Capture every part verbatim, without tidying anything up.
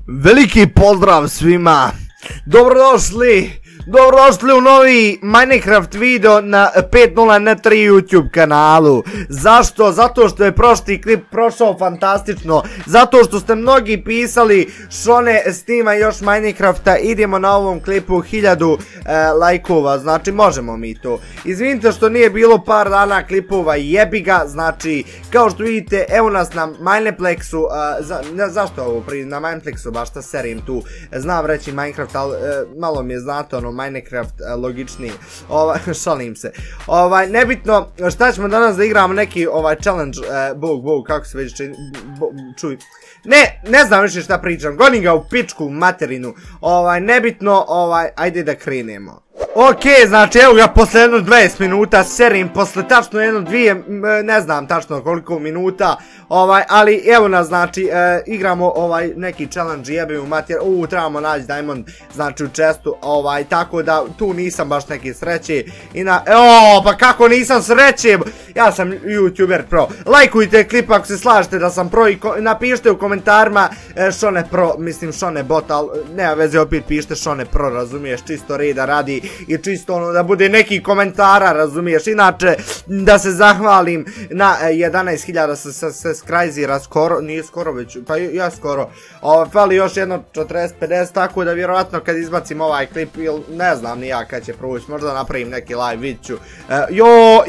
Veliki pozdrav svima, dobrodošli, dobrodošli u novi Minecraft video na pet nula na tri YouTube kanalu. Zašto? Zato što je prošli klip prošao fantastično, zato što ste mnogi pisali Šone snima još Minecrafta, idemo na ovom klipu hiljadu e, lajkova, znači možemo mi to. Izvinite što nije bilo par dana klipova, jebi ga, znači kao što vidite evo nas na Mineplexu, e, za, ne, zašto ovo pri, na Mineplexu baš šta serim tu, znam reći Minecraft, ali e, malo mi je znate ono Minecraft uh, logičniji, ovaj, šalim se, ovaj, nebitno, šta ćemo danas da igramo neki, ovaj, challenge, uh, bog, bog, kako se već čini, čuj, ne, ne znam više šta pričam, gonim ga u pičku, materinu, ovaj, nebitno, ovaj, ajde da krenemo. Ok, znači evo ga posle jedno dvadeset minuta serim, posle tačno jedno dvije, ne znam tačno koliko minuta, ovaj, ali evo nas, znači, e, igramo ovaj neki challenge, jebim u mater, uuu, trebamo naći diamond, znači u chestu, ovaj, tako da tu nisam baš neki sreće, i na, eoo, pa kako nisam sreće, ja sam YouTuber pro, lajkujte klip ako se slažete da sam pro i napišite u komentarima e, Šone pro, mislim Šone bot, ali nema veze, opet pišite Šone pro, razumiješ, čisto reda radi, i čisto ono da bude neki komentara, razumiješ, inače da se zahvalim na jedanaest hiljada subscribera, skoro, nije skoro već, pa ja skoro, o, fali još jedno četrdeset pedeset, tako da vjerovatno kad izbacim ovaj klip, ili ne znam ni ja kad će proći, možda napravim neki live vidću, e, jo,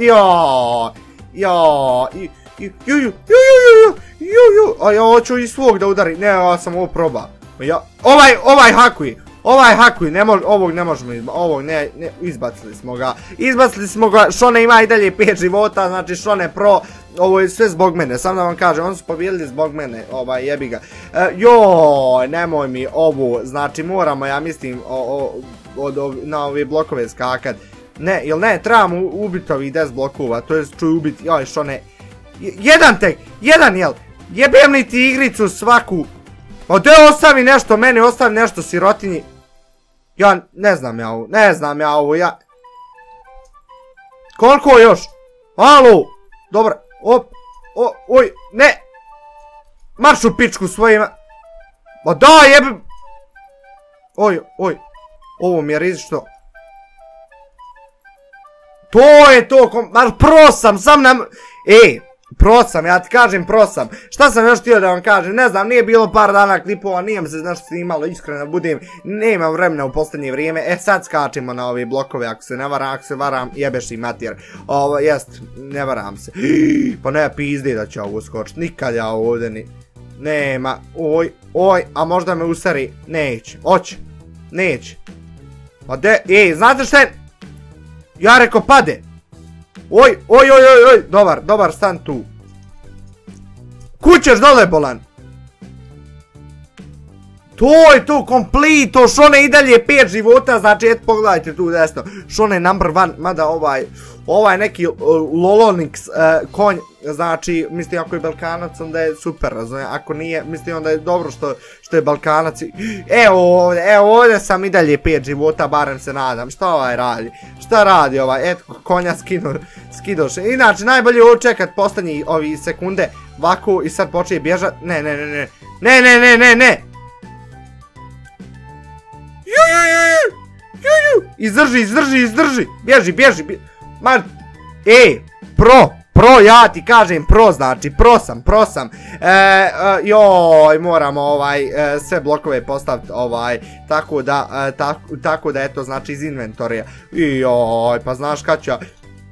jo, jo, ju, ju, ju, ju, ju, ju, ju, a ja hoću i svog da udari, ne, ja sam ovo proba, ja, ovaj, ovaj hakuj. Ovaj hakuj, ne mož, ovog ne možemo izbaciti, ovog ne, ne, izbacili smo ga, izbacili smo ga, Šone ima i dalje pet života, znači Šone pro, ovo je sve zbog mene, sam da vam kažem, oni su pobijedili zbog mene, ovaj, jebi ga, e, joj, nemoj mi ovo, znači moramo, ja mislim, o, o, od, o, na ove blokove skakat, ne, jel ne, trebamo ubiti ovih deset blokova, to je čuj ubiti, joj, Šone, jedan tek, jedan, jel, jebem li ti igricu svaku. Ode ostavi nešto, meni ostavi nešto sirotinji. Ja ne znam ja ovo, ne znam ja ovo, ja... Koliko još? Alo! Dobro, op, o, oj, ne! Marš u pičku svojima! Ma da jebim! Oj, oj, ovo mi je rizično. To je to, kom... Mar pro sam, sam nam... Ej! Pro sam, ja ti kažem pro sam. Šta sam još htio da vam kažem, ne znam, nije bilo par dana klipova, nijem se nešto snimalo, iskreno budem, nemam vremena u posljednje vrijeme, e sad skačemo na ove blokove, ako se ne varam, ako se varam, jebeš i mater. Ovo, jest, ne varam se. Pa ne pizdi da ću ovo skočit, nikad ja ovdje ni... Nema, oj, oj, a možda me usari, neće, oće, neće. Pa de, ej, znate šta je? Ja reko pade. Oj, oj, oj, oj, oj, dobar, dobar stan tu. Kućeš dole, bolan. To je tu, komplito, Šone i dalje pet života, znači, eto, pogledajte tu desno. Šone number one, mada ovaj, ovaj neki uh, Lolonix uh, konj, znači, mislim, ako je Balkanac, onda je super, razumije, ako nije, mislim, onda je dobro što, što je Balkanac. Evo ovdje, evo ovdje sam i dalje pet života, barem se nadam, šta ovaj radi, šta radi ovaj, eto, konja skinu, skidoše. Inače, najbolje je čekat posljednji ovi sekunde, ovako, i sad počne bježat, ne, ne, ne, ne, ne, ne, ne, ne, ne. Ju, ju, ju, ju, ju, izdrži, izdrži, izdrži, bježi, bježi, bježi, man, ej, pro, pro, ja ti kažem pro, znači, pro sam, pro sam, e, e, joj, moramo, ovaj, e, sve blokove postaviti, ovaj, tako da, e, tako, tako da, eto, znači, iz inventorija, joj, pa znaš kad ću ja...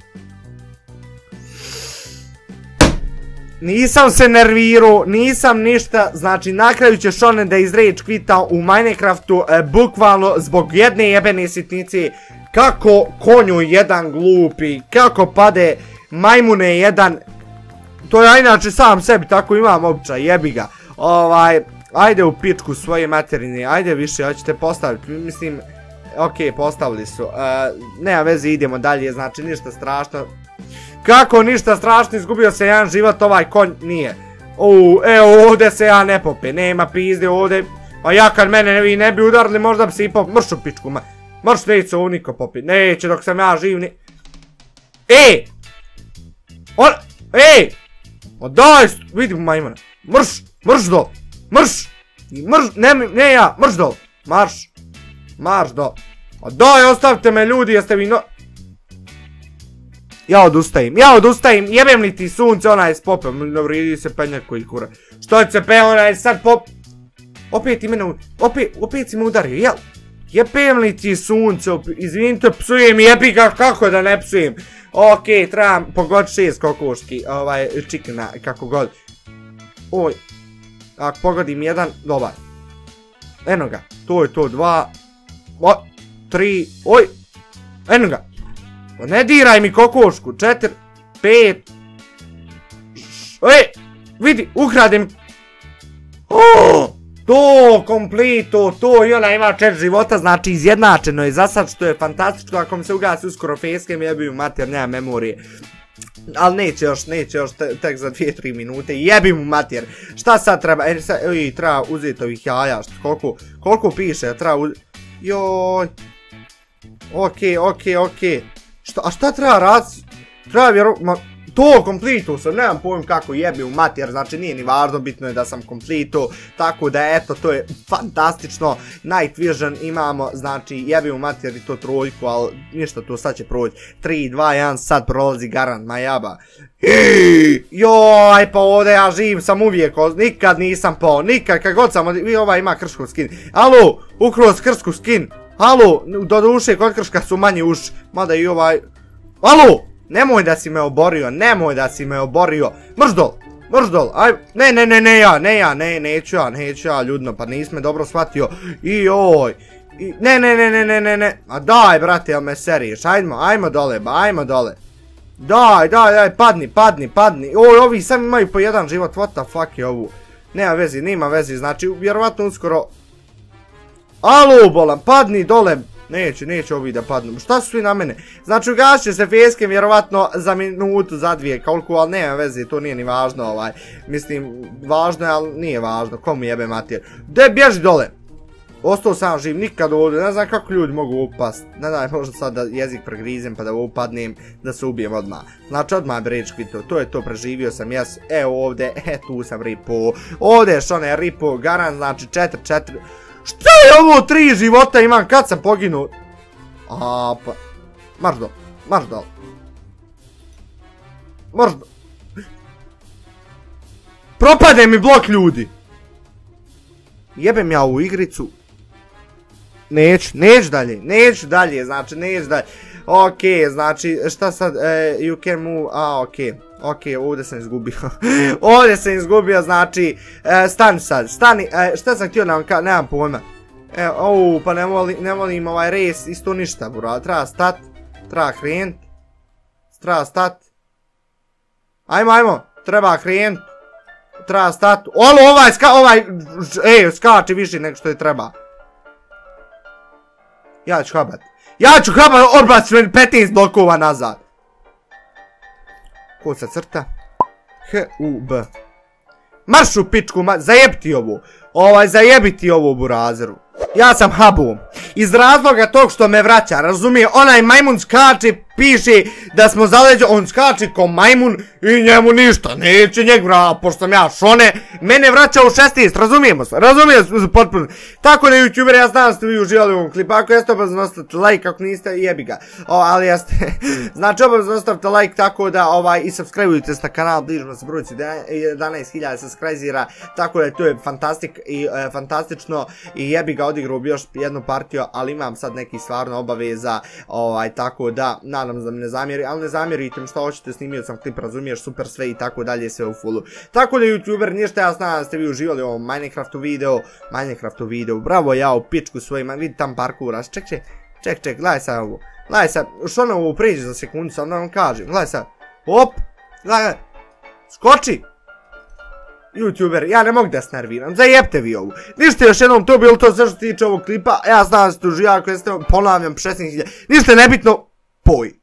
Nisam se nervirao, nisam ništa, znači na kraju će Šone da izrage quita u Minecraftu, e, bukvalno zbog jedne jebene sitnice, kako konju jedan glupi, kako pade majmune jedan, to ja inače sam sebi tako imam običaj, jebi ga, ovaj, ajde u pičku svoje materine, ajde više, hoćete postaviti, mislim, ok, postavili su, e, nema veze, idemo dalje, znači ništa strašno. Kako ništa strašno, izgubio se jedan život, ovaj konj nije. Uuu, evo ovdje se ja ne pope, nema pizde ovdje. A ja kad mene vi ne bi udarili, možda bi se i pop... Mrš u pičku, ma. Mrš neće se ovo niko popi, neće dok sam ja živ ni... Ej! On... Ej! O daj, vidim majmana. Mrš, mrš do, mrš! Mrš, ne, ne ja, mrš dol. Marš. Marš dol. A daj, ostavite me ljudi, jeste vi no... Ja odustajem, ja odustajem, jebem li ti sunce, ona je s popem, dobro, idi se penjak koji kura. Što će se pe, ona je sad pop... Opet i mene, opet, opet si me udario, jel? Jebem li ti sunce, izvinite, psujem, jebi ga, kako da ne psujem. Okej, trebam pogoditi šest kokoški, ovaj, čikna, kako god. Oj, ako pogodim jedan, dobar. Eno ga, to je to, dva, o, tri, oj, eno ga. Ne diraj mi kokošku, četiri, pet, ej, vidi, ukradim. Oh, to, komplito, to i ona ima četiri života, znači izjednačeno je za sad, što je fantastično, ako mi se ugasi uskoro facecam, jebim mater, nema memorije. Ali neće još, neće još, tek za dvije tri minute, jebim mu mater. Šta sad treba, e, sad, ej, treba uzeti ovih jaja, koliko, koliko piše, treba uzeti, joj. Okej, okej, okej. A šta treba raditi? Treba vjerovati, to komplito sam, nemam pojem kako jebi u mater, znači nije ni važno, bitno je da sam komplito, tako da eto, to je fantastično, Night Vision imamo, znači jebi u mater i to trojku, ali ništa to sad će proći, tri, dva, jedan, sad prolazi garant, ma jaba. Joj, pa ovdje ja živim sam uvijek, nikad nisam pao, nikad, kad god sam, vi ovaj ima kršku skin, alo, ukroz kršku skin, alo, do duše kod krška su manji uši, mada i ovaj, alo, nemoj da si me oborio, nemoj da si me oborio, mrš dol, mrš dol, aj, ne, ne, ne, ne ja, ne ja, ne, neću ja, neću ja, ljudno, pa nisi me dobro shvatio, i oj, i, ne, ne, ne, ne, ne, ne, ne, a daj, brate, jel me seriš, ajmo, ajmo dole, ba, ajmo dole, daj, daj, daj, padni, padni, padni, oj, ovi sam imaju po jedan život, what the fuck je ovu, nema vezi, nima vezi, znači, vjerovatno uskoro, alo, bolan, padni dole, neće, neće ovi da padnu, šta su svi na mene, znači ugasit će se facecam vjerovatno za minutu, za dvije, koliko, ali nema veze, to nije ni važno, ovaj, mislim, važno je, ali nije važno, komu jebe mater, de, bježi dole, ostao sam živ, nikad ovdje, ne znam kako ljudi mogu upast, ne daj, možda sad da jezik pregrizem pa da upadnem, da se ubijem odmah, znači odmah brečki to, to je to, preživio sam, jes, e ovdje, e tu sam ripo, ovdje je što ne ripo, garant, znači četiri, četiri, šta je ovo, tri života imam, kad sam poginuo? A pa, marš dol, marš dol. Marš dol. Propade mi blok ljudi. Jebem ja ovu igricu. Neću, neću dalje, neću dalje, znači neću dalje. Okej, znači šta sad, you can move, a okej. Ok, ovdje sam izgubio, ovdje sam izgubio, znači, e, stani sad, stani, e, šta sam htio nam, nemam pojma, e, ouu, pa ne volim, ne volim ovaj res, isto ništa, bro, treba stat, treba krenut, treba stat, ajmo, ajmo, treba krenut, treba stat, olo, ovaj, ska, ovaj, ej, skači više nego što je treba, ja ću habat, ja ću habat, odbacim petnaest blokova nazad. Kuca crta H U B Marš u pičku, zajebiti ovo, ovaj, zajebiti ovo burazeru. Ja sam Habu, iz razloga tog što me vraća, razumije, onaj majmun skače, piše da smo zaleđe, on skače ko majmun i njemu ništa, neće njeg vrata, pošto sam ja šone, mene vraća u šesnaest, razumijemo se, razumijemo se potpuno. Tako da YouTuber, ja znam da ste vi uživali u ovom klipu, ako jeste obavezno ostavite like, ako niste jebi ga, o, ali jeste, znači obavezno ostavite like, tako da ovaj, i subscribe-ujte se na kanal, bližimo se brojci jedanaest hiljada subscribera, tako da to je fantastik i e, fantastično i jebi ga, odigrao bi još jednu partiju, ali imam sad neki stvarno obaveza, ovaj, tako da, nadam se da mi ne zamjeri, ali ne zamjerite mi što hoćete, snimio sam klip, razumiješ, super sve i tako dalje, sve u fullu. Tako da YouTuber, ništa, ja znam da ste vi uživali u ovom Minecraftu video, Minecraftu video, bravo, ja u pičku svojima, vidi tam parkura, ček, ček, ček, ček, gledaj sad ovo, gledaj sad, što ono ovo pređe za sekundu, sad vam kažem, gledaj sad, op, gledaj, skoči, YouTuber, ja ne mogu da se nerviram, zajebte vi ovu. Ništa, još jednom, to bilo to sve što se tiče ovog klipa, ja znam da ste uživali, ako jeste, ponavljam, šesnaest hiljada, ništa nebitno, poj.